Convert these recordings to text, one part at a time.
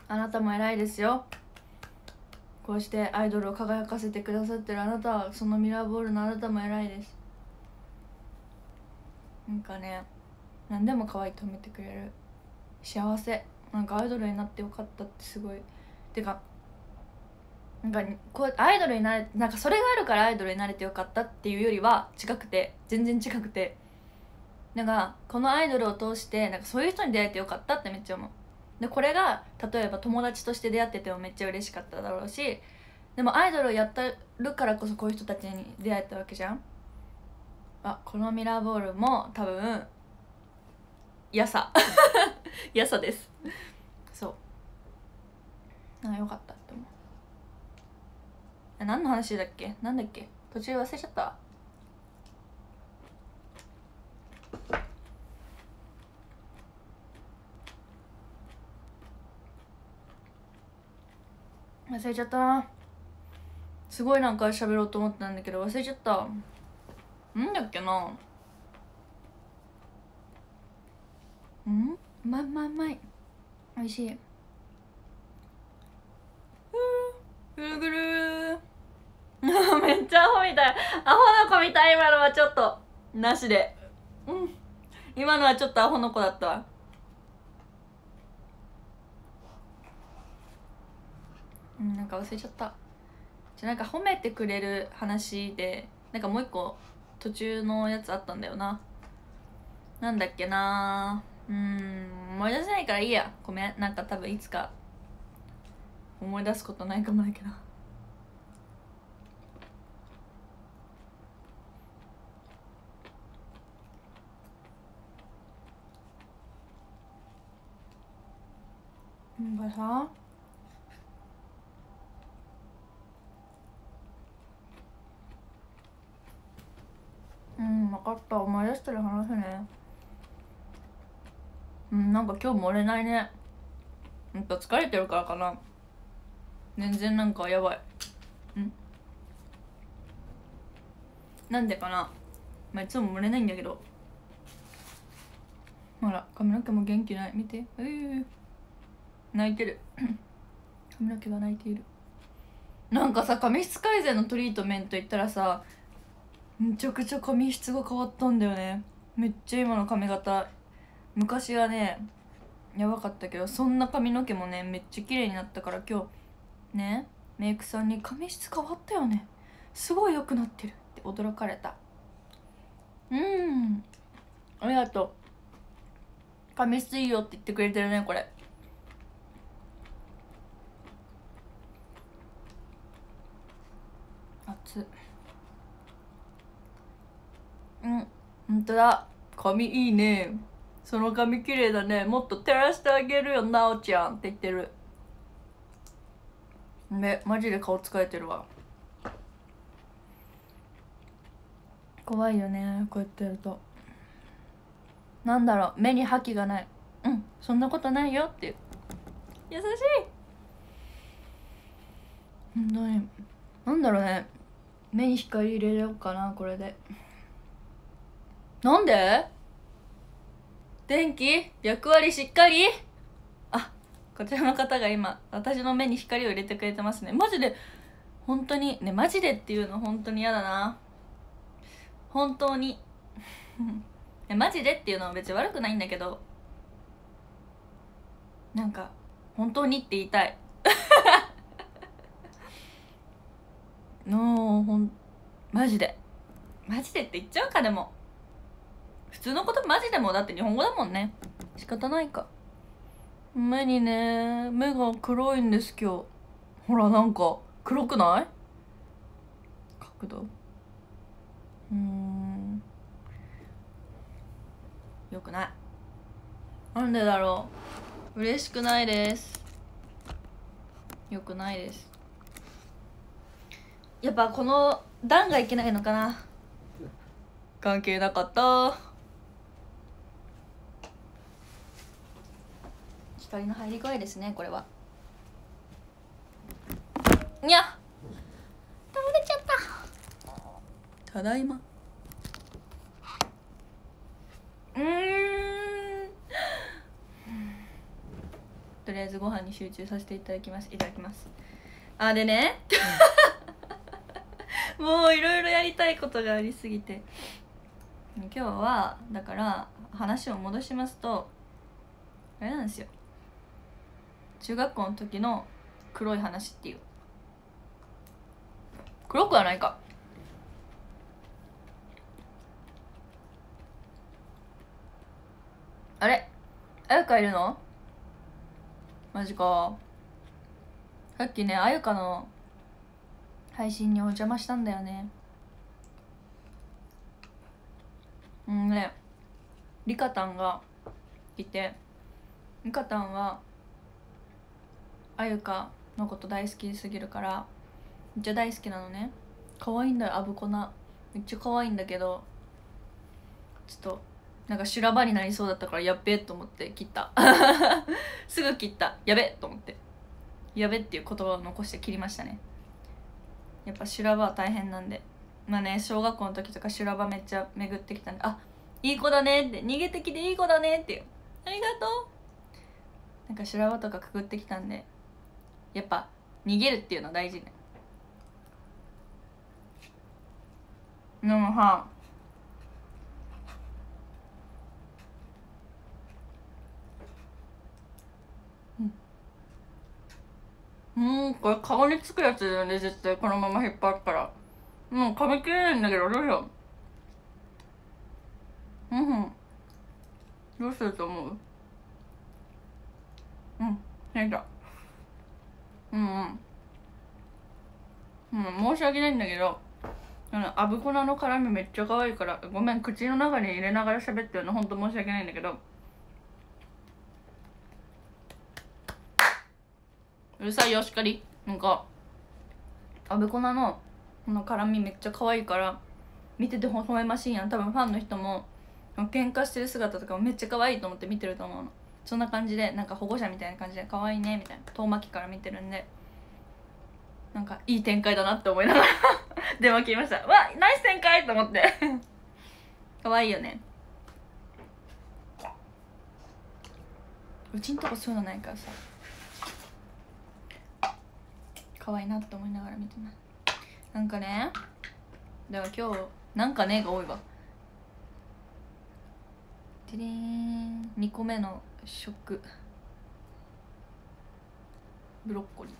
あなたも偉いですよ。こうしてアイドルを輝かせてくださってるあなたは、そのミラーボールのあなたも偉いです。なんかね、何でも可愛いと褒めてくれる。幸せ。なんかアイドルになってよかったってすごい。てかなんかこうアイドルになれ、なんかそれがあるからアイドルになれてよかったっていうよりは違くて、全然違くて、なんかこのアイドルを通してなんかそういう人に出会えてよかったってめっちゃ思う。でこれが例えば友達として出会っててもめっちゃ嬉しかっただろうし、でもアイドルをやってるからこそこういう人たちに出会えたわけじゃん。このミラーボールも多分やさやさです。そうよかったって思う。何の話だっけ、なんだっけ、途中忘れちゃった。忘れちゃったな。すごいなんか喋ろうと思ったんだけど忘れちゃった。なんだっけな。うまいおいしい。ぐるぐるめっちゃアホみたい、アホの子みたい。今のはちょっとなしで、今のはちょっとアホの子だったわ。なんか忘れちゃった。なんか褒めてくれる話でなんかもう一個途中のやつあったんだよな。なんだっけな。思い出せないからいいや、ごめん。なんか多分いつか思い出すことないかもだけど。なんかさ、分かった、思い出したら話すね。なんか今日漏れないね。やっぱ疲れてるからかな。全然なんかやばい。なんでかな。いつも漏れないんだけど。ほら髪の毛も元気ない、見て。泣いてる髪の毛が泣いている。なんかさ、髪質改善のトリートメント言ったらさ、めちゃくちゃ髪質が変わったんだよね。めっちゃ今の髪型、昔はねやばかったけど、そんな髪の毛もねめっちゃ綺麗になったから、今日ねメイクさんに髪質変わったよね、すごい良くなってるって驚かれた。ありがとう。髪質いいよって言ってくれてるね。これ熱っ。ほんとだ、髪いいね、その髪綺麗だね、もっと照らしてあげるよなおちゃんって言ってるね。マジで顔疲れてるわ。怖いよね、こうやってやると。なんだろう、目に覇気がない。そんなことないよっていう、優しい。なんだろうね、目に光入れようかなこれで。なんで電気役割しっかり。こちらの方が今私の目に光を入れてくれてますね。マジで本当にね、マジでっていうの本当に嫌だな。本当にマジでっていうのは別に悪くないんだけど、なんか本当にって言いたいマジでって言っちゃうか。でも普通のことマジでもだって日本語だもんね。仕方ないか。目にね、目が黒いんです今日。ほらなんか黒くない？角度よくない。なんでだろう。嬉しくないです。よくないです。やっぱこの段がいけないのかな。関係なかった。光の入り具合ですね、これは。にゃ、倒れちゃった。ただいま。 とりあえずご飯に集中させていただきます。あ、でねもういろいろやりたいことがありすぎて、今日はだから話を戻しますと、あれなんですよ、中学校の時の黒い話っていう。黒くはないか。あれ、あゆかいるの？マジか。さっきね、あゆかの配信にお邪魔したんだよね。ね、リカタンがいて、リカタンはあゆかのこと大好きすぎるからめっちゃ大好きなのね。可愛いんだよ、アブコナ。めっちゃ可愛いんだけど、ちょっとなんか修羅場になりそうだったからやっべえと思って切ったすぐ切った。やべえと思って、やべっていう言葉を残して切りましたね。やっぱ修羅場は大変なんで。まあね、小学校の時とか修羅場めっちゃ巡ってきたんで、あ、いい子だねって、逃げてきていい子だねっていう、ありがとう。なんか修羅場とかくぐってきたんで、やっぱ逃げるっていうのは大事ね。でもさ、これ顔につくやつだよね、絶対。このまま引っ張ったらもう噛み切れないんだけど、どうしよう。どうすると思う？変だ。申し訳ないんだけど、アブコナの辛みめっちゃ可愛いから、ごめん、口の中に入れながら喋ってるのほんと申し訳ないんだけど、うるさいよ、しっかり。なんかアブコナのこの辛みめっちゃ可愛いから見てて微笑ましいやん。多分ファンの人も喧嘩してる姿とかもめっちゃ可愛いと思って見てると思うの。そんな感じで、なんか保護者みたいな感じで可愛いねみたいな遠巻きから見てるんで、なんかいい展開だなって思いながら電話切りました。わ、ナイス展開と思って可愛いよね。うちんとこそういうのないからさ、可愛いなって思いながら見てます。なんかね、だから今日なんかねが多いわ。てれーん、2個目の食、ブロッコリ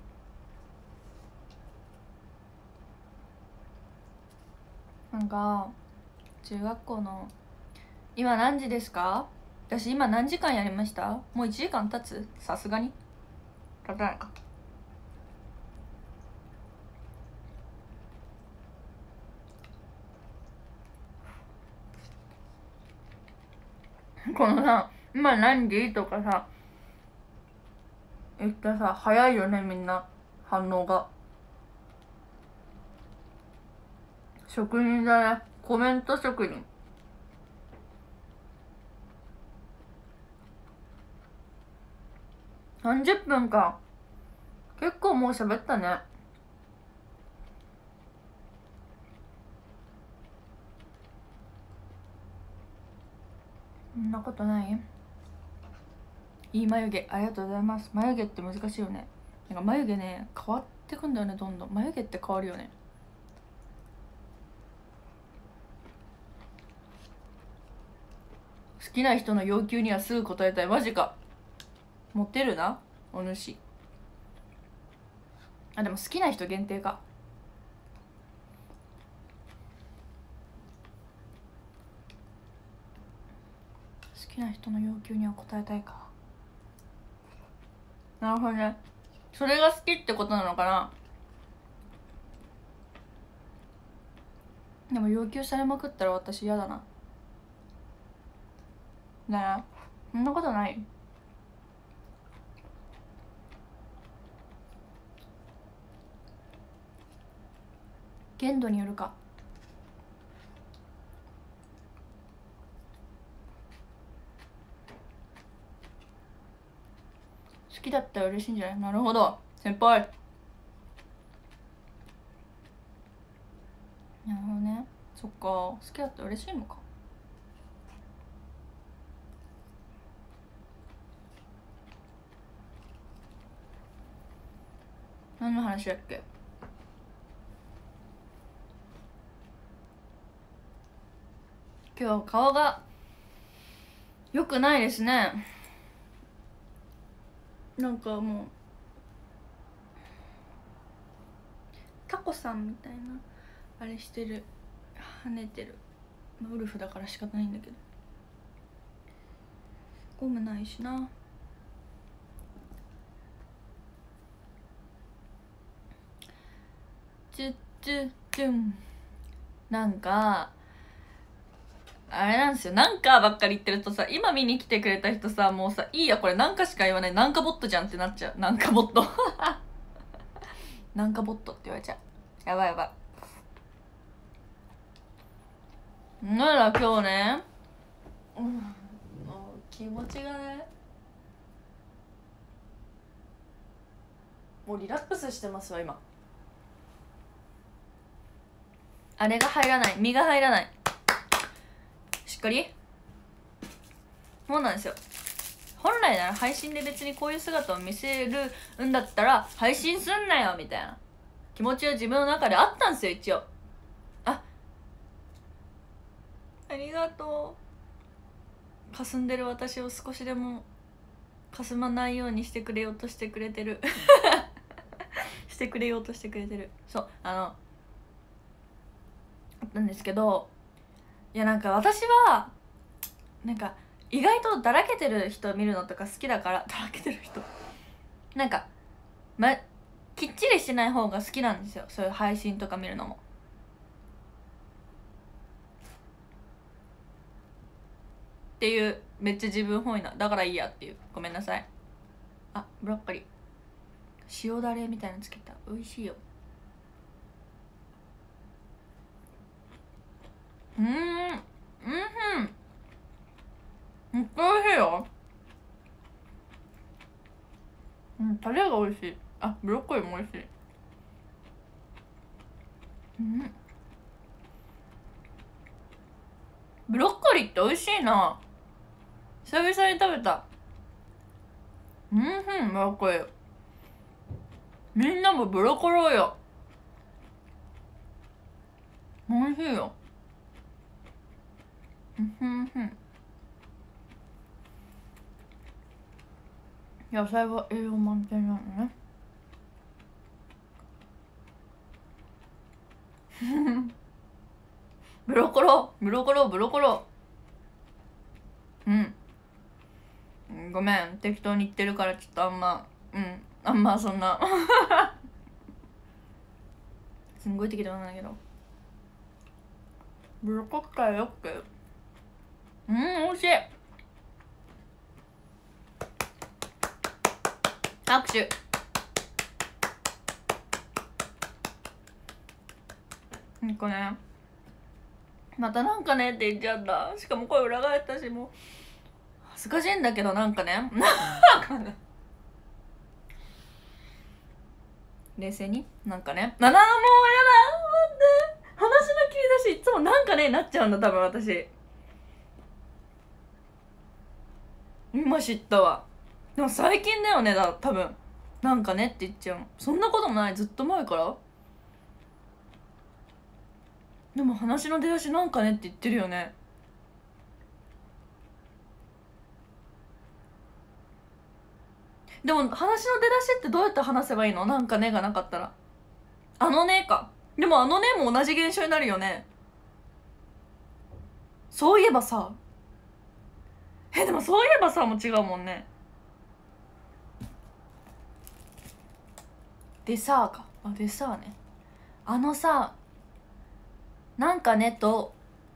ー。なんか中学校の、今何時ですか？私今何時間やりました？もう1時間経つ？さすがに経たないか。このさ、今何時とかさ言ってさ、早いよね、みんな反応が。職人だね、コメント職人。30分か、結構もう喋ったね。そんなことない？いい眉毛ありがとうございます。眉毛って難しいよね。なんか眉毛ね変わってくんだよね、どんどん。眉毛って変わるよね。好きな人の要求にはすぐ答えたい。マジか、モテるなお主。あ、でも好きな人限定か。好きな人の要求には答えたいか。なるほどね、それが好きってことなのかな。でも要求されまくったら私嫌だな。ねえ、そんなことない。限度によるか。好きだったら嬉しいんじゃない？なるほど先輩。なるほどね、そっか、好きだったら嬉しいのか。 何の話だっけ。今日顔が良くないですね。なんかもうタコさんみたいなあれしてる、跳ねてる。ウルフだから仕方ないんだけど、ゴムないしな。チュッチュッチュン。なんかあれなんですよ、なんかばっかり言ってるとさ、今見に来てくれた人さ、もうさ、いいやこれなんかしか言わない、なんかボットじゃんってなっちゃう。なんかボットなんかボットって言われちゃう。やばいやばい。なら今日ね、もう気持ちがね、もうリラックスしてますわ今。あれが入らない、身が入らない。しっかり。そうなんですよ。本来なら配信で別にこういう姿を見せるんだったら配信すんなよみたいな気持ちは自分の中であったんですよ一応。ありがとう。霞んでる私を少しでも霞まないようにしてくれようとしてくれてるしてくれようとしてくれてる。そうあったんですけど、いやなんか私はなんか意外とだらけてる人見るのとか好きだから、だらけてる人なんか、きっちりしてない方が好きなんですよ、そういう配信とか見るのも。っていう、めっちゃ自分本位な、だからいいやっていう。ごめんなさい。あ、ブロッコリー塩だれみたいなのつけた、美味しいよ。うんふん、めっちゃ美味しいよ。タレが美味しい。あ、ブロッコリーも美味しい。ブロッコリーって美味しいな。久々に食べた。ブロッコリー。みんなもブロッコローよ。美味しいよ。野菜は栄養満点なのねブロコロブロコロブロコロ。ごめん適当に言ってるからちょっとあんまそんなすんごい適当なんだけど、ブロコッカーよく美味しい。拍手。なんかね、またなんかねって言っちゃった。しかも声裏返ったし、もう恥ずかしいんだけど、なんかね冷静になんかね、もうやだ、待って、話の切り出しいつもなんかねなっちゃうんだ多分私。今知ったわ。でも最近だよね、多分なんかねって言っちゃうの。そんなこともない、ずっと前から。でも話の出だしなんかねって言ってるよね。でも話の出だしってどうやって話せばいいの？なんかねがなかったらあのねか。でもあのねも同じ現象になるよね。そういえばさ、でもそういえばさも違うもんね。でさか、でさね、あのさ、なんかねと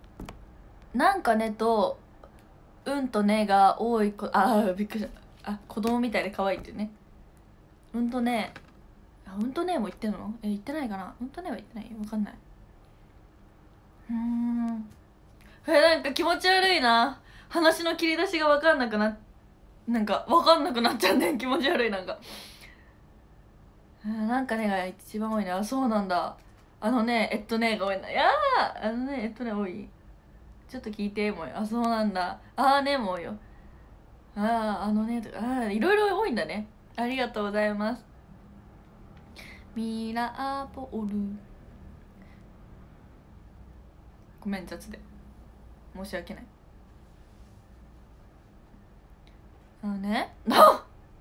うんとねが多いびっくりした。子供みたいで可愛いってね。うんとねも言ってんの？言ってないかな。うんとねは言ってない、わかんない。なんか気持ち悪いな。話の切り出しが分かんなくなっちゃうんだよ。気持ち悪い。なんかねが一番多いね。そうなんだ。が多いな。多い。ちょっと聞いてもうよ。そうなんだ。ねもうよ。とかいろいろ多いんだね。ありがとうございます。 ミラーボール。ごめん雑で申し訳ない。あ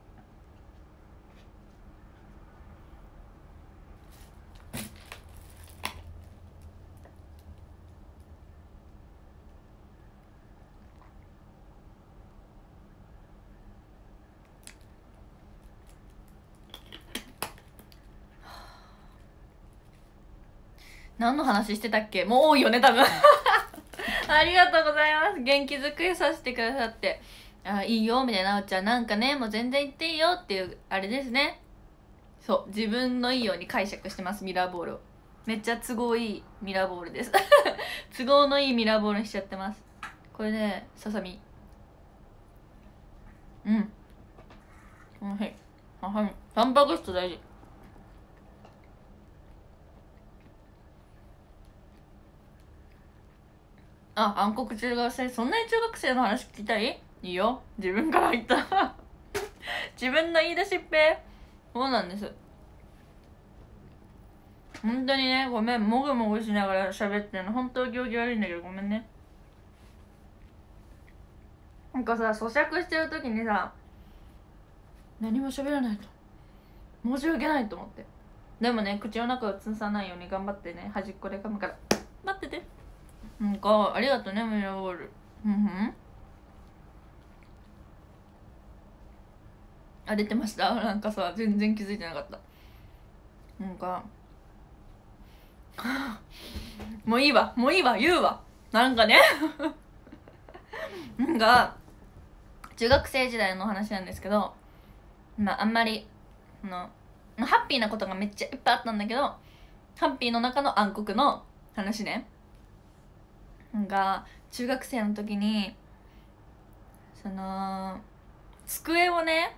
何の話してたっけ。もう多いよね多分ありがとうございます。元気づけさせてくださって。いいよみたいな。なおちゃんなんかね、もう全然言っていいよっていうあれですね。そう自分のいいように解釈してます。ミラーボールをめっちゃ都合いいミラーボールです都合のいいミラーボールにしちゃってます。これね、ささみタンパク質大事。暗黒中学生。そんなに中学生の話聞きたい？いいよ、自分から言った自分の言い出しっぺ。そうなんです。本当にね、ごめん、もぐもぐしながら喋ってるの本当行儀悪いんだけどごめんね。なんかさ、咀嚼してる時にさ、何も喋らないと申し訳ないと思って。でもね、口の中を潰さないように頑張ってね、端っこで噛むから待ってて。なんかありがとうねミラーボール。出てました。なんかさ、全然気づいてなかった。なんかもういいわ言うわ。なんかねなんか中学生時代の話なんですけど、あんまりハッピーなことがめっちゃいっぱいあったんだけど、ハッピーの中の暗黒の話ね。なんか中学生の時に机をね、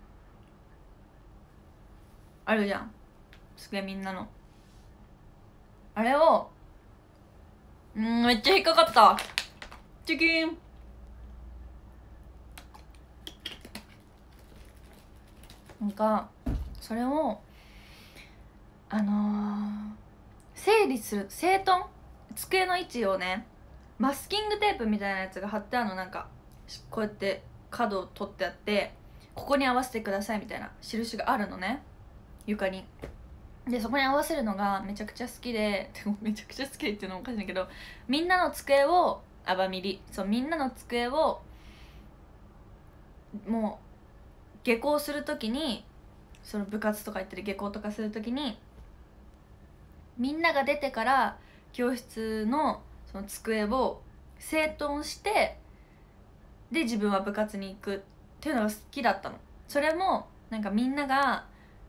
あるじゃん、机みんなのあれをめっちゃ引っかかった。チキン。なんかそれを整理する、整頓、机の位置をね、マスキングテープみたいなやつが貼ってあるの。なんかこうやって角を取ってあって、ここに合わせてくださいみたいな印があるのね、床に。でそこに合わせるのがめちゃくちゃ好きで、でもめちゃくちゃ好きっていうのもおかしいんだけど、みんなの机をみんなの机をもう下校するときに、その部活とか行ってる下校とかするときに、みんなが出てから教室のその机を整頓して、で自分は部活に行くっていうのが好きだったの。それもなんかみんなが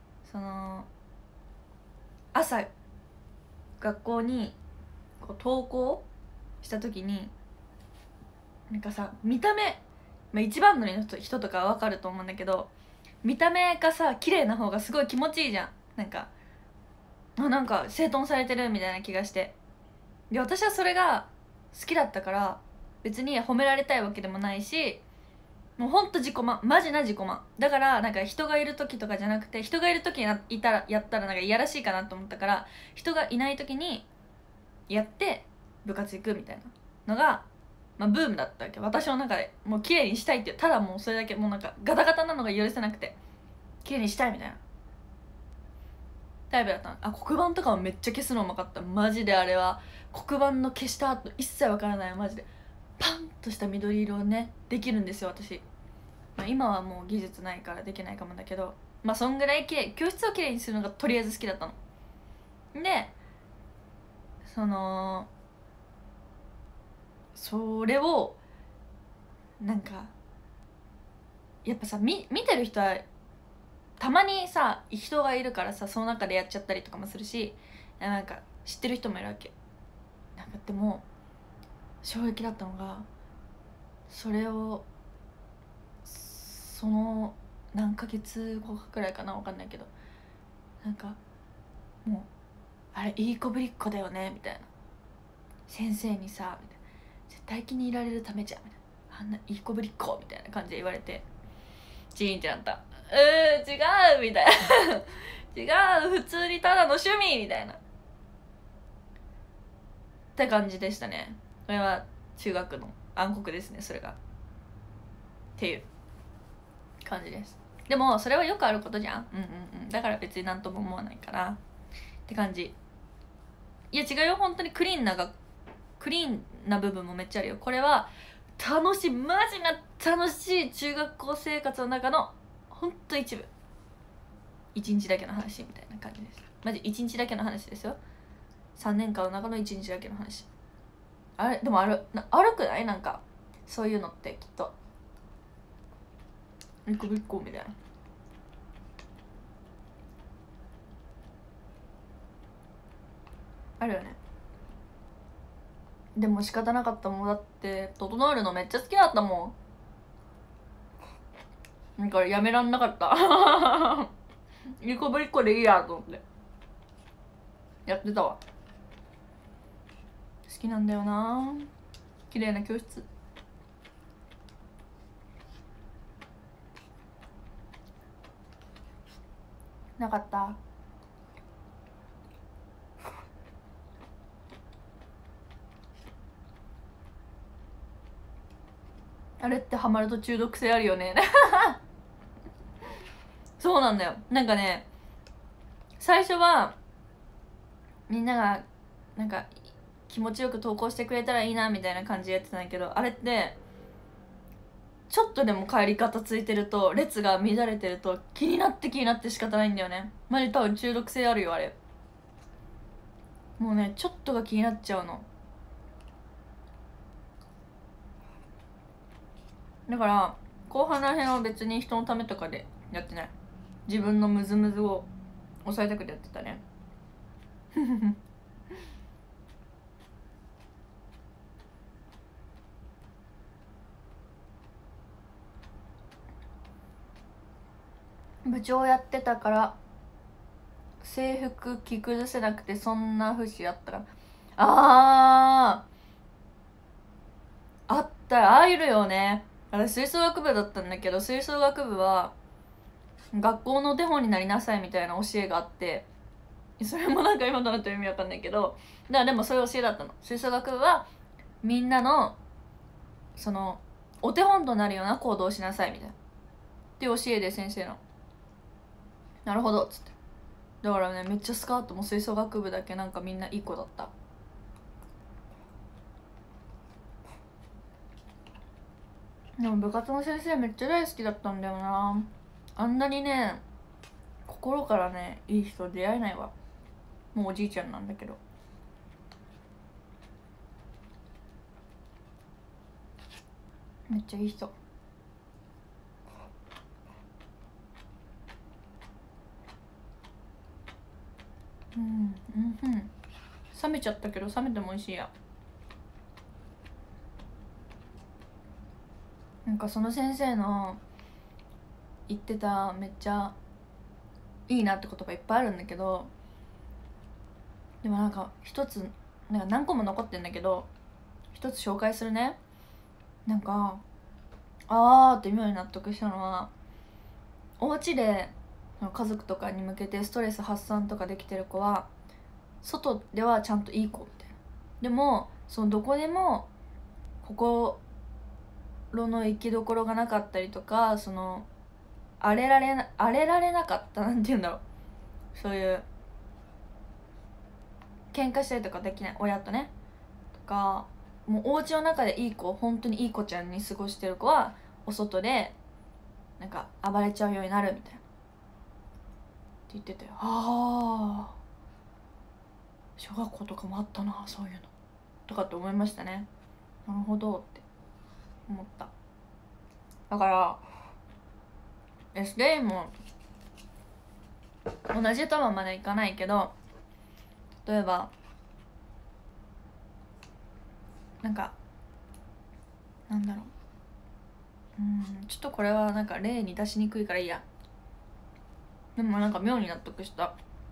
朝学校にこう登校した時に、なんかさ、見た目、一番乗りの人とかは分かると思うんだけど、見た目がさ綺麗な方がすごい気持ちいいじゃん。なんか整頓されてるみたいな気がして。で私はそれが好きだったから、別に褒められたいわけでもないし、もうほんと自己満、マジな自己満だから。なんか人がいる時とかじゃなくて、人がいる時にいたらやったらなんかいやらしいかなと思ったから、人がいない時にやって部活行くみたいなのが、ブームだったわけ、私の中で。もう綺麗にしたいっていう、ただもうそれだけ、もうなんかガタガタなのが許せなくて、綺麗にしたいみたいなタイプだったの。黒板とかもめっちゃ消すのうまかった。マジであれは黒板の消した後一切わからない。マジでパンとした緑色をねできるんですよ私。今はもう技術ないからできないかもだけど、そんぐらい綺麗、教室をきれいにするのがとりあえず好きだったので、それをなんかやっぱさ、見てる人はたまにさ人がいるからさ、その中でやっちゃったりとかもするし、なんか知ってる人もいるわけ。なんかでも衝撃だったのが、それをその何ヶ月後かくらいかな、分かんないけど、なんかもうあれいい子ぶりっ子だよねみたいな、先生にさみたいな、絶対気に入られるためじゃんみたいな、あんないい子ぶりっ子みたいな感じで言われて、チーンってなった。違うみたいな違う、普通にただの趣味みたいなって感じでしたね。これは中学の暗黒ですね、それがっていう感じです。でもそれはよくあることじゃん。だから別になんとも思わないからって感じ。いや違うよ、本当にクリーンな部分もめっちゃあるよ。これは楽しい、マジな楽しい中学校生活の中のほんと一部、一日だけの話みたいな感じです。マジ一日だけの話ですよ。3年間の中の一日だけの話。あれでもあるくない？なんかそういうのってきっと一個一個みたいなあるよね。でも仕方なかったもん。だって整えるのめっちゃ好きだったもん。だからやめらんなかった一個ぶりっこでいいやと思ってやってたわ。好きなんだよな、綺麗な教室。なかった。あれってハマると中毒性あるよねそうなんだよ。なんかね、最初はみんながなんか気持ちよく投稿してくれたらいいなみたいな感じでやってたんだけど、あれってちょっとでも帰り方ついてると、列が乱れてると気になって仕方ないんだよね。マジ多分中毒性あるよあれ。もうね、ちょっとが気になっちゃうの。だから後半らへんは別に人のためとかでやってない。自分のムズムズを抑えたくてやってたね部長やってたから制服着崩せなくて、そんな節あったから。あったあいるよね。私吹奏楽部だったんだけど、吹奏楽部は学校のお手本になりなさいみたいな教えがあって、それもなんか今となって意味わかんないけど、だからでもそういう教えだったの。吹奏楽部はみんなのそのお手本となるような行動をしなさいみたいなっていう教えで、先生のなるほどっつって。だからね、めっちゃスカートも吹奏楽部だけなんかみんないい子だった。でも部活の先生めっちゃ大好きだったんだよな。あんなにね、心からねいい人出会えないわ。もうおじいちゃんなんだけど、めっちゃいい人。冷めちゃったけど、冷めても美味しいや。なんかその先生の言ってためっちゃいいなって言葉いっぱいあるんだけど、でもなんか一つ、なんか何個も残ってんだけど一つ紹介するね。なんかって妙に納得したのは、お家で家族とかに向けてストレス発散とかできてる子は外ではちゃんといい子みたいな。でもそのどこでも心の生きどころがなかったりとか、その荒れられなかった、なんて言うんだろう、そういう喧嘩したりとかできない親とねとか、もうお家の中でいい子、本当にいい子ちゃんに過ごしてる子はお外でなんか暴れちゃうようになるみたいなって言ってて、小学校とかもあったなそういうのとかって思いましたね。なるほどって思った。だから SK も同じとはまでいかないけど、例えばなんかなんだろう、ちょっとこれはなんか例に出しにくいからいいや。でもなんか妙に納得した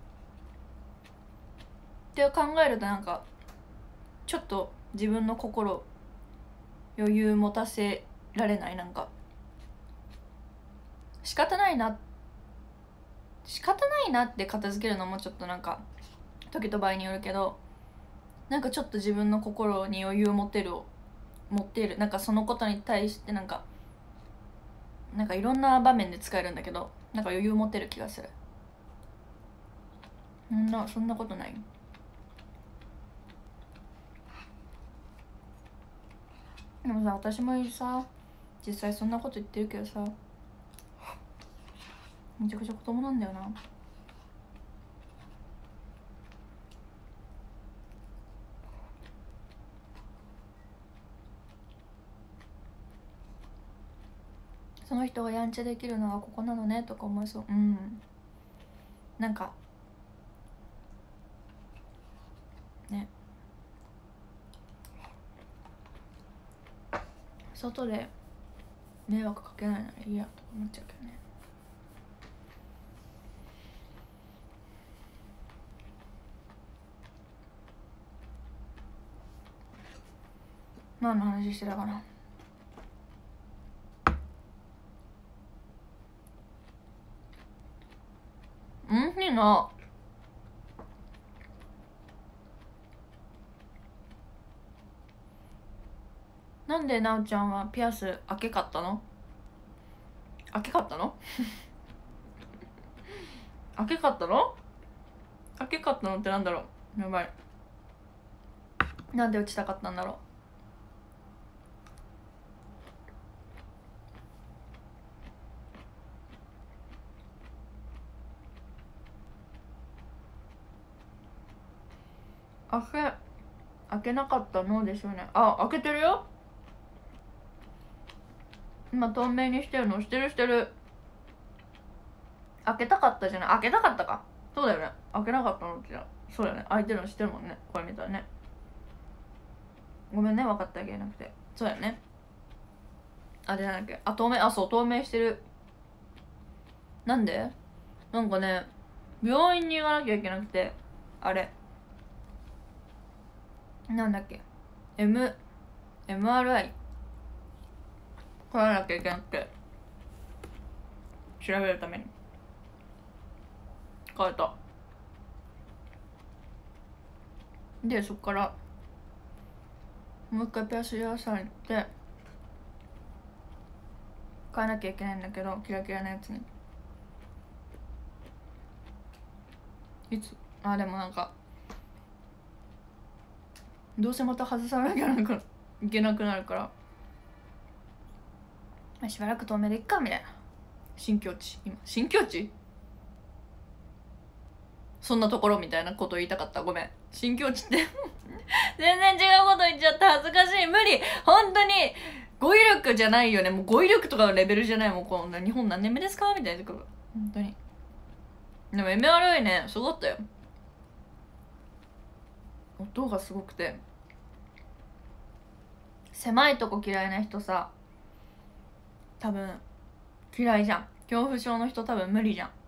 って考えると、なんかちょっと自分の心余裕持たせられない。なんか仕方ないな、 仕方ないなって片付けるのもちょっとなんか時と場合によるけど、なんかちょっと自分の心に余裕を持ってるなんかそのことに対してなんかいろんな場面で使えるんだけど、なんか余裕持てる気がする。そんなことない。でもさ、私もさ実際そんなこと言ってるけどさ、めちゃくちゃ子供なんだよな。その人がやんちゃできるのはここなのねとか思いそう。なんかね、外で迷惑かけないならいいやと思っちゃうけどね。何の話してたかな。いいな。なんでなおちゃんはピアス開けかったの開けかったのってなんだろう。やばい。なんで打ちたかったんだろう。開けなかったのでしょうね。あ、開けてるよ。今透明にしてるの。してる。開けたかったじゃない。開けたかったか。そうだよね。開けなかったのってそうだよね。開いてるのしてるもんね。これ見たらね。ごめんね、分かってあげなくて。そうやね。あれなんだっけ。透明。そう、透明してる。なんで？なんかね、病院に行かなきゃいけなくて、あれなんだっけ、MRI 来らなきゃいけなくて、調べるために変えた。でそっからもう一回ピアス屋さん行って変えなきゃいけないんだけど、キラキラのやつにでもなんかどうせまた外さなきゃいけなくなるから、しばらく透明でいっかみたいな。新境地。そんなところみたいなこと言いたかった。ごめん。新境地って全然違うこと言っちゃった。恥ずかしい。無理。本当に語彙力じゃないよね。もう語彙力とかのレベルじゃない。もうこんな日本何年目ですかみたいなところ。本当に。でも MRI ね、すごかったよ。音がすごくて、狭いとこ嫌いな人さ、多分嫌いじゃん。恐怖症の人多分無理じゃん。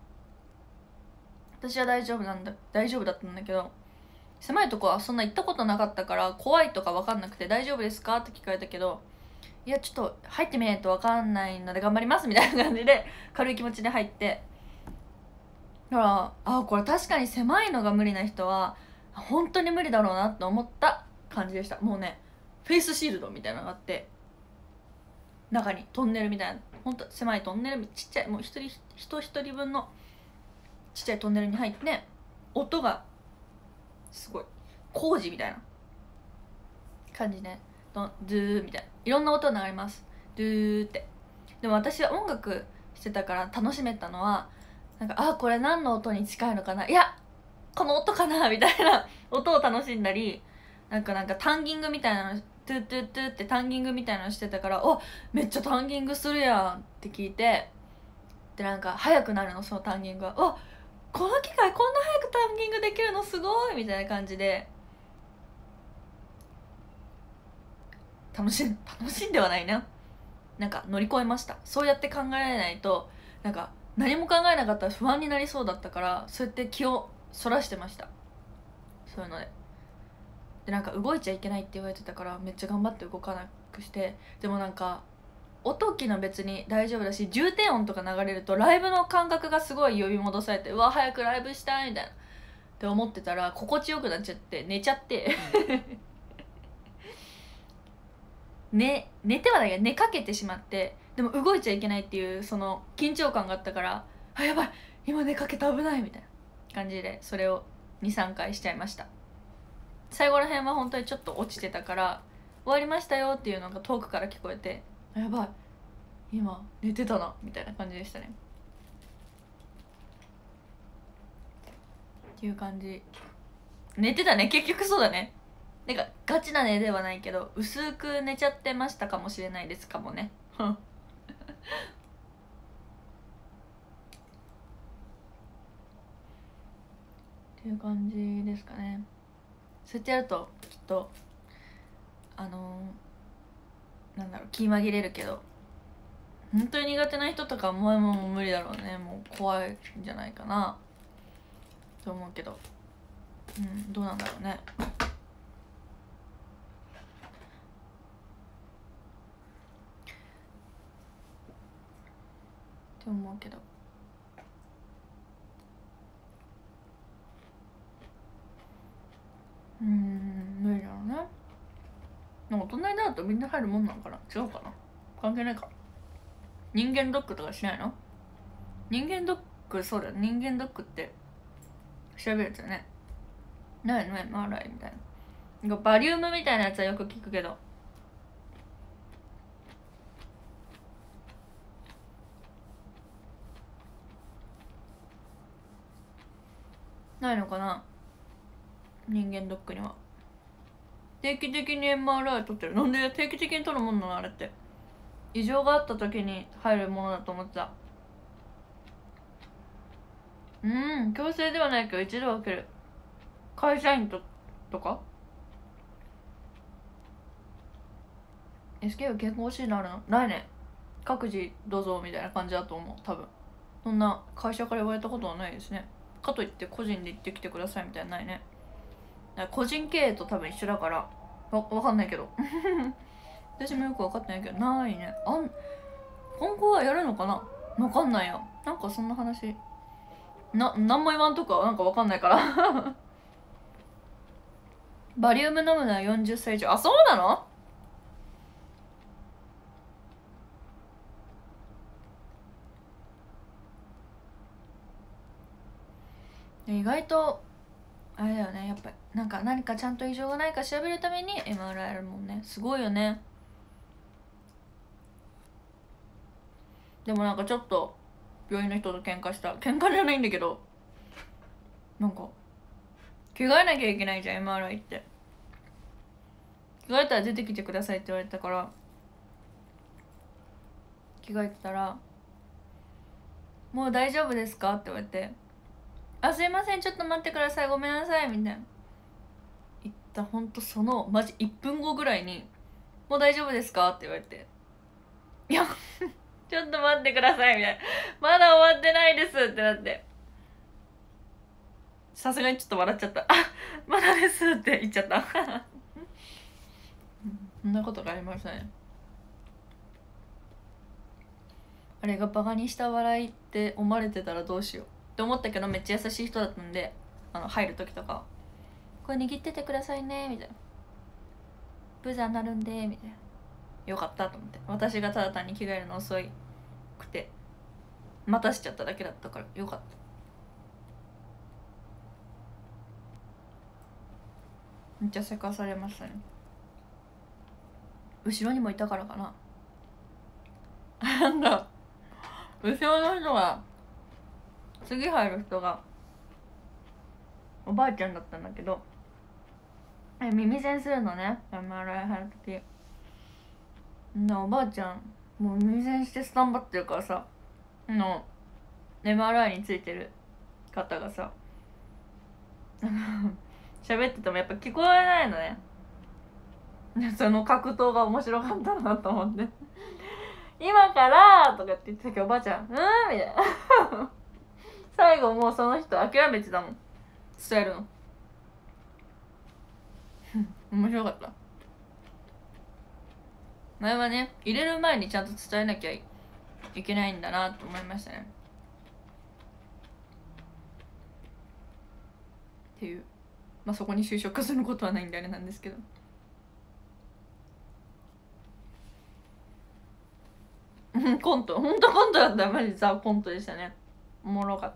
私は大丈夫だったんだけど、狭いとこはそんな行ったことなかったから怖いとか分かんなくて、大丈夫ですかって聞かれたけど、いやちょっと入ってみないと分かんないので頑張りますみたいな感じで軽い気持ちで入って、だからこれ確かに狭いのが無理な人は本当に無理だろうなって思った感じでした。もうね、フェイスシールドみたいなのがあって、中にトンネルみたいな、ほんと狭いトンネル、ちっちゃい、もう人一人分のちっちゃいトンネルに入って、音がすごい工事みたいな感じね。ドゥーみたいな、いろんな音が流れます。ドゥーって。でも私は音楽してたから楽しめたのは、なんかこれ何の音に近いのかな、いやこの音かなみたいな音を楽しんだり、なんかタンギングみたいなの、トゥトゥトゥってタンギングみたいなのしてたから、めっちゃタンギングするやんって聞いて、でなんか速くなるの、そのタンギングが。この機械こんな早くタンギングできるのすごいみたいな感じで、楽しんではないな、なんか乗り越えました。そうやって考えないと、なんか何も考えなかったら不安になりそうだったから、そうやって気をそらしてました。そういうのでなんか動いちゃいけないって言われてたから、めっちゃ頑張って動かなくして、でもなんか音機能別に大丈夫だし、重低音とか流れるとライブの感覚がすごい呼び戻されて、うわ早くライブしたいみたいなって思ってたら心地よくなっちゃって寝ちゃって寝てはないけど寝かけてしまって、でも動いちゃいけないっていうその緊張感があったから、あやばい今寝かけた危ないみたいな感じでそれを 2,3 回しちゃいました。最後ら辺は本当にちょっと落ちてたから終わりましたよっていうのが遠くから聞こえて、あやばい今寝てたなみたいな感じでしたね。っていう感じ。寝てたね結局。そうだね、なんかガチな寝ではないけど薄く寝ちゃってましたかもしれないですかもねっていう感じですかね。そうやってやるときっとなんだろう気紛れるけど、本当に苦手な人とかもう無理だろうね。もう怖いんじゃないかなと思うけど、どうなんだろうね。って思うけど、無理だろうね。なんか大人になるとみんな入るもんなのかな、違うかな、関係ないか。人間ドックとかしないの？人間ドック、そうだよ、人間ドックって調べるやつよね。ないの MRI みたいな。なんかバリウムみたいなやつはよく聞くけど、ないのかな人間ドックには。定期的に MRI 取ってる。なんで定期的に取るもんなのあれって。異常があった時に入るものだと思ってた。強制ではないけど一度は受ける。会社員とか SK は健康診断あるのないね。各自どうぞみたいな感じだと思う多分。そんな会社から言われたことはないですね。かといって個人で行ってきてくださいみたいなのないね。個人経営と多分一緒だからわかんないけど私もよく分かってないけどないね。今後はやるのかな分かんないよ。なんかそんな話何も言わんとかなんか分かんないからバリウム飲むのは40歳以上。あ、そうなの？意外とあれだよね。やっぱりなんか何かちゃんと異常がないか調べるために MRI あるもんね。すごいよね。でもなんかちょっと病院の人と喧嘩じゃないんだけど、なんか着替えなきゃいけないじゃん MRI って。着替えたら出てきてくださいって言われたから着替えてたら「もう大丈夫ですか?」って言われて「あすいませんちょっと待ってくださいごめんなさい」みたいな言ったほんとそのマジ1分後ぐらいに「もう大丈夫ですか?」って言われて「いやちょっと待ってください」みたいな「まだ終わってないです」ってなって、さすがにちょっと笑っちゃった「あまだです」って言っちゃったそんなことがありましたね。あれがバカにした笑いって思われてたらどうしようって思ったけど、めっちゃ優しい人だったんで入る時とか「これ握っててくださいね」みたいな「ブザーなるんで」みたいな。よかったと思って。私がただ単に着替えるの遅くて待たしちゃっただけだったからよかった。めっちゃせかされましたね。後ろにもいたからかななんか後ろの人が次入る人がおばあちゃんだったんだけど、耳栓するのね MRI 入る時。おばあちゃんもう耳栓してスタンバってるからさ、MRI についてる方がさ喋っててもやっぱ聞こえないのね。その格闘が面白かったなと思って今からとかって言ってたけどおばあちゃんみたいな最後もうその人諦めてたもん伝えるの面白かった。 前はね入れる前にちゃんと伝えなきゃいけないんだなと思いましたね。っていう、まあそこに就職することはないんであれなんですけど。コント、ほんとコントだった。マジザコントでしたね。おもろかった。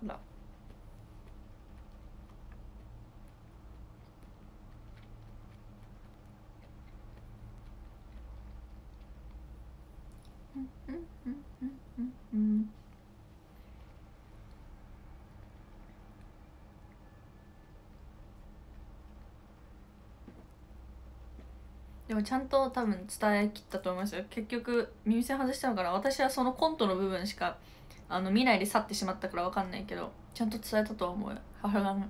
でもちゃんと多分伝えきったと思いますよ。結局耳栓外したのかな。私はそのコントの部分しか見ないで去ってしまったから分かんないけど、ちゃんと伝えたとは思うよ。母が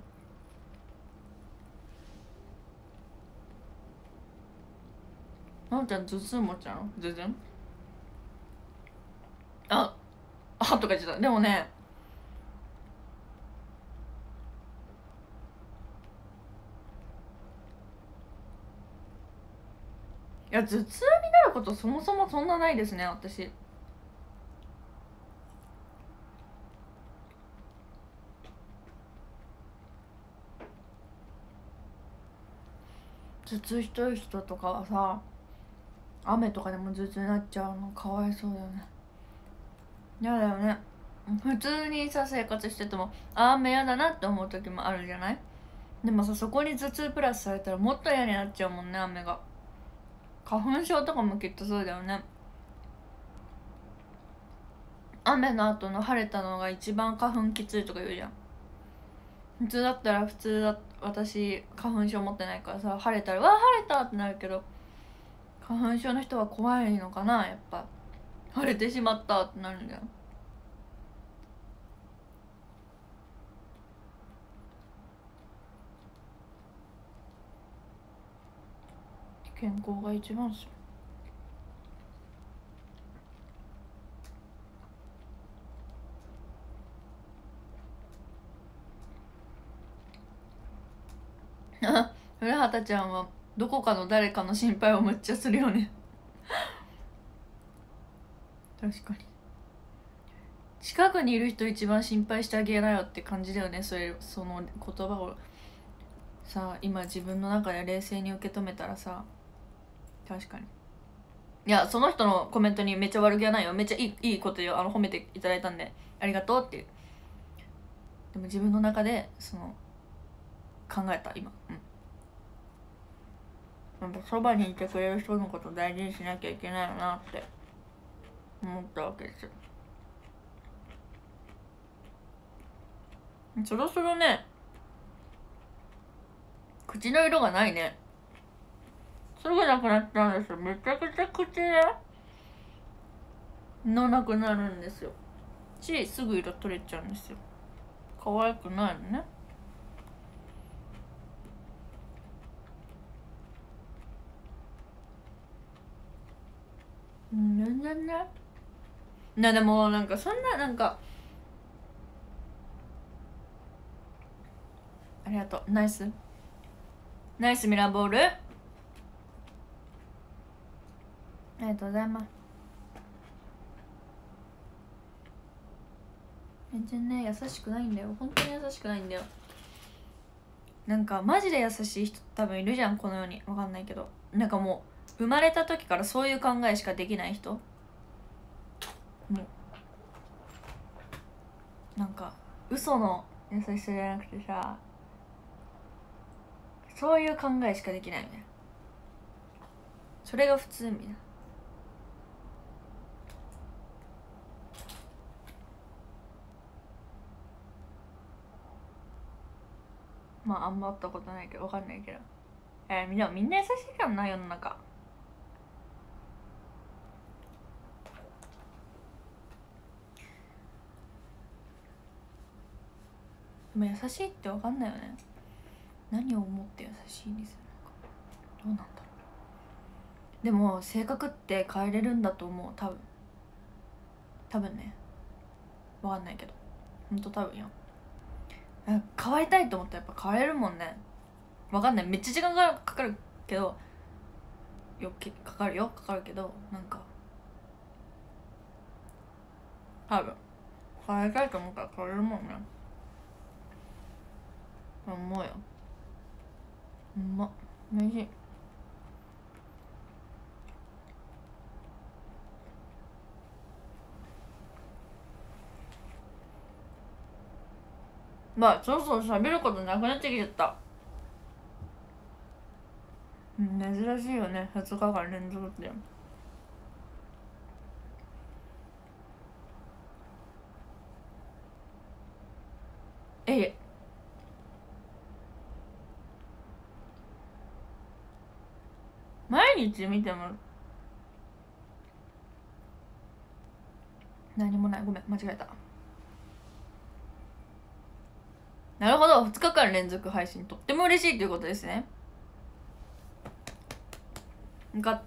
なおちゃん頭痛持ちなの？全然とか言ってた。でもね、いや頭痛になることそもそもそんなないですね私。頭痛ひどい人とかはさ、雨とかでも頭痛になっちゃうのかわいそうだよね。やだよね。普通にさ生活してても雨やだなって思う時もあるじゃない。でもさ、そこに頭痛プラスされたらもっと嫌になっちゃうもんね。雨が、花粉症とかもきっとそうだよね。雨の後の晴れたのが一番花粉きついとか言うじゃん。普通だったら私花粉症持ってないからさ、晴れたらわあ晴れたってなるけど、花粉症の人は怖いのかな、やっぱ晴れてしまったってなるんだよ。健康が一番っすよ。古畑ちゃんはどこかの誰かの心配をめっちゃするよね。確かに近くにいる人一番心配してあげなよって感じだよね。その言葉をさ、今自分の中で冷静に受け止めたらさ、確かに。いや、その人のコメントにめっちゃ悪気はないよ。めっちゃいいことよ。褒めていただいたんでありがとうっていう。でも自分の中で考えた今。やっぱそばにいてくれる人のこと大事にしなきゃいけないよなって思ったわけですよ。そろそろね、口の色がないね。すぐなくなっちゃうんですよ。めちゃくちゃ口のなくなるんですよ。すぐ色取れちゃうんですよ。可愛くないのね。全然ね。でもなんかそんなありがとう。ナイスミラーボールありがとうございます。全然ね優しくないんだよ。本当に優しくないんだよ。なんかマジで優しい人多分いるじゃんこの世に。分かんないけど、なんかもう生まれた時からそういう考えしかできない人、もうなんか嘘の優しさじゃなくてさ、そういう考えしかできないよね。それが普通みたいな。まああんま会ったことないけど分かんないけど、みんな優しいからな世の中。でも優しいって分かんないよね。何を思って優しいんですよ。どうなんだろう。でも性格って変えれるんだと思う。多分ね、分かんないけどほんと多分よ。変わりたいと思ったらやっぱ変われるもんね。分かんない、めっちゃ時間がかかるけどかかるけど、なんか多分変えたいと思ったら変えるもんね。思うよ。うまっ、おいしい。まあそろそろ喋ることなくなってきちゃった。珍しいよね、2日間連続って。毎日見ても何もない。ごめん、間違えた。なるほど、2日間連続配信とっても嬉しいということですね。よかった。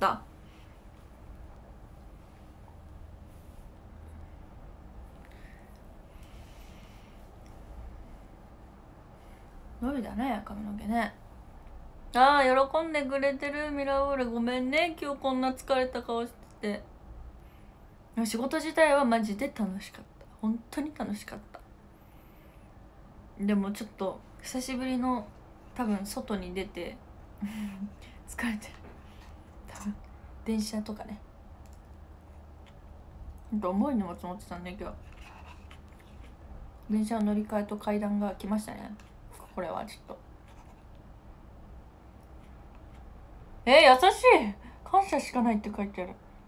伸びたね、髪の毛ね。ああ、喜んでくれてる。ミラーボールごめんね、今日こんな疲れた顔してて。仕事自体はマジで楽しかった。本当に楽しかった。でもちょっと久しぶりの多分外に出て疲れてる。多分電車とかね、重い荷物持ってたんで、今日電車の乗り換えと階段が来ましたね。これはちょっと優しい。感謝しかないって書いてある。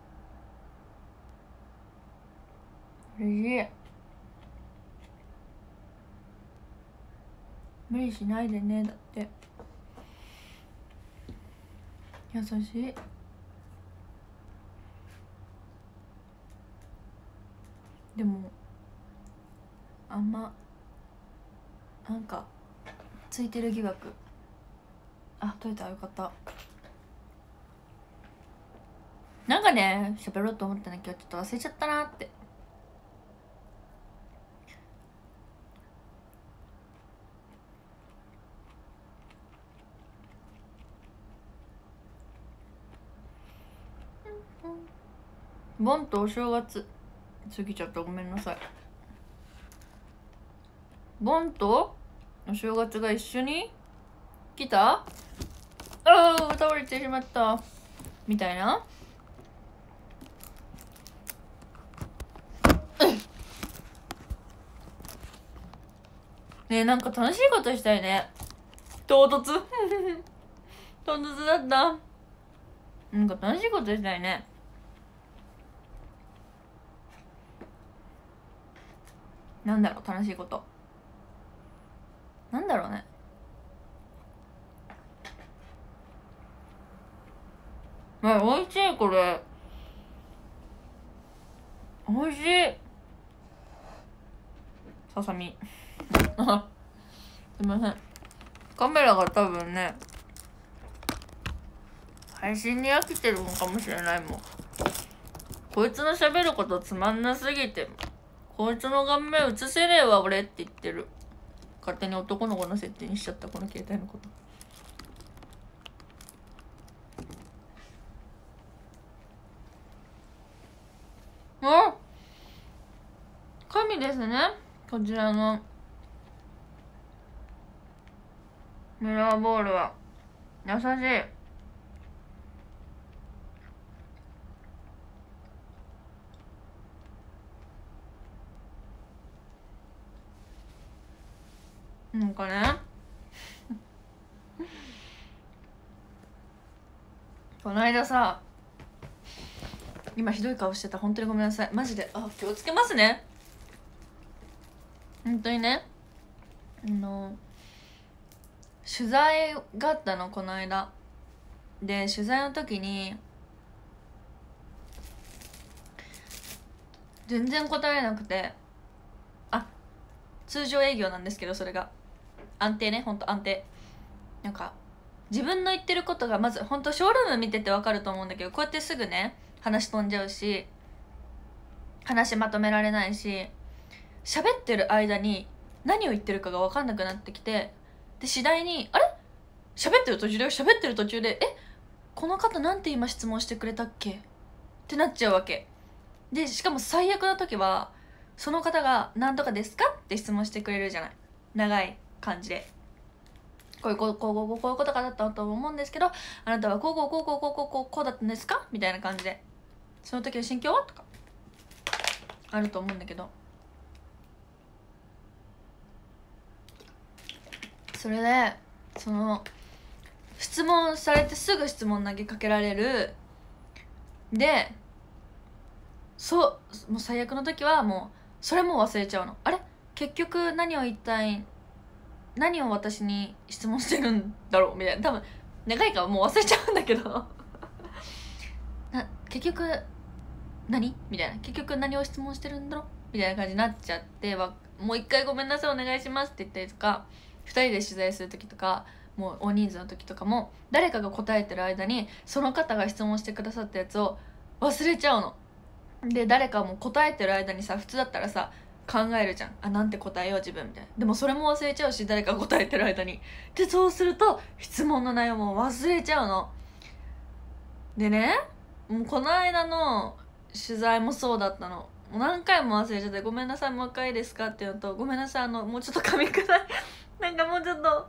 嬉しい。無理しないでね、だって優しい。でもあんまなんかついてる疑惑、取れたらよかった。なんかね、喋ろうと思ったんだけどちょっと忘れちゃったなって。ボンとお正月過ぎちゃった、ごめんなさい。ボンとお正月が一緒に来た？倒れてしまったみたいな。ねえ、なんか楽しいことしたいね。唐突唐突だった。なんか楽しいことしたいね。なんだろう、楽しいこと。なんだろうね。美味しい、これ。美味しい。ささみすいません、カメラが多分ね配信に飽きてるのかもしれないもん。こいつの喋ることつまんなすぎて、こいつの顔面映せねえわ俺って言ってる。勝手に男の子の設定にしちゃった、この携帯のこと。神ですね、こちらのミラーボールは。優しい。なんかねこの間さ、今ひどい顔してた、本当にごめんなさい、マジで。気をつけますね、本当にね。取材があったの、この間で。取材の時に全然答えなくて、通常営業なんですけど、それが安定ね、ほんと安定。なんか自分の言ってることがまずほんとショールーム見てて分かると思うんだけど、こうやってすぐね話飛んじゃうし、話まとめられないし、喋ってる間に何を言ってるかが分かんなくなってきて、で次第に喋ってる途中でこの方なんて今質問してくれたっけってなっちゃうわけで、しかも最悪な時はその方が「何とかですか?」って質問してくれるじゃない、長い感じで。こういうことかだったと思うんですけど、あなたはこうだったんですかみたいな感じで、その時の心境はとかあると思うんだけど、それでその質問されてすぐ質問投げかけられるで、もう最悪の時はもうそれも忘れちゃうの。あれ結局何を私に質問してるんだろうみたいな、多分長いからもう忘れちゃうんだけど結局何みたいな、結局何を質問してるんだろうみたいな感じになっちゃってもう一回ごめんなさいお願いしますって言ったりとか、2人で取材する時とかもう大人数の時とかも誰かが答えてる間にその方が質問してくださったやつを忘れちゃうの。で誰かも答えてる間にさ、普通だったらさ考えるじゃん、なんて答えよう自分みたいな。でもそれも忘れちゃうし、誰かが答えてる間に。でそうすると質問の内容も忘れちゃうの。でね、もうこの間の取材もそうだったの。もう何回も忘れちゃって「ごめんなさいもう一回いいですか?」って言うのと「ごめんなさいもうちょっと噛み砕いなんかもうちょっと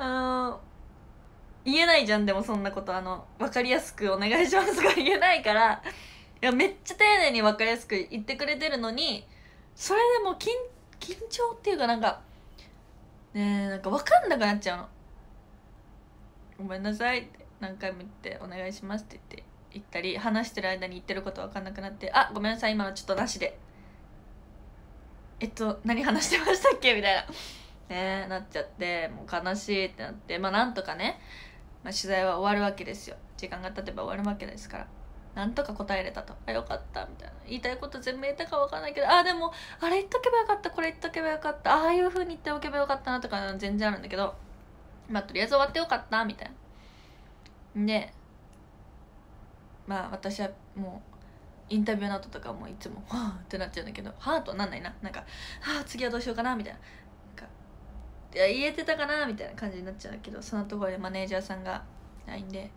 言えないじゃん。でもそんなこと分かりやすくお願いしますが言えないから、いやめっちゃ丁寧に分かりやすく言ってくれてるのに、それでも緊張っていうかなんか分かんなくなっちゃうの。ごめんなさいって何回も言って「お願いします」って言ったり、話してる間に言ってること分かんなくなって「あごめんなさい今のちょっとなしで何話してましたっけ?」みたいななっちゃって、もう悲しいってなって、なんとかね、取材は終わるわけですよ。時間が経てば終わるわけですから、なんとか答えれたと。よかったみたいな、言いたいこと全部言えたか分かんないけど、でもあれ言っとけばよかった、これ言っとけばよかった、ああいう風に言っておけばよかったなとか全然あるんだけど、とりあえず終わってよかったみたいな。で私はもうインタビューの後とかもいつもはぁってなっちゃうんだけど、はぁとはなんないな、次はどうしようかなみたいな、いや言えてたかなみたいな感じになっちゃうんだけど、そのところでマネージャーさんが LINE で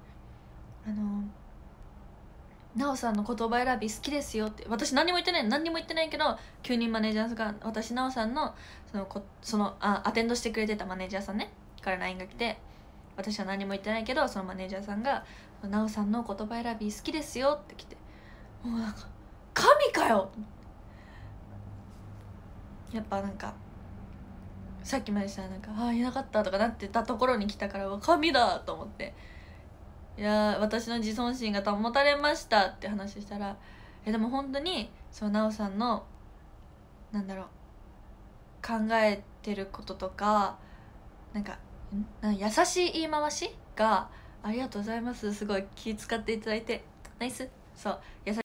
なおさんの言葉選び好きですよって、私何にも言ってないけど、急にマネージャーさんが私なおさんのアテンドしてくれてたマネージャーさんねから LINE が来て、私は何も言ってないけどそのマネージャーさんがなおさんの言葉選び好きですよって来て、もう神かよ。やっぱさっきまでさいなかったとかなってたところに来たから神だと思って、いや私の自尊心が保たれましたって話したら、でも本当になおさんの考えてることとか優しい言い回しがありがとうございます、すごい気遣っていただいてナイス、優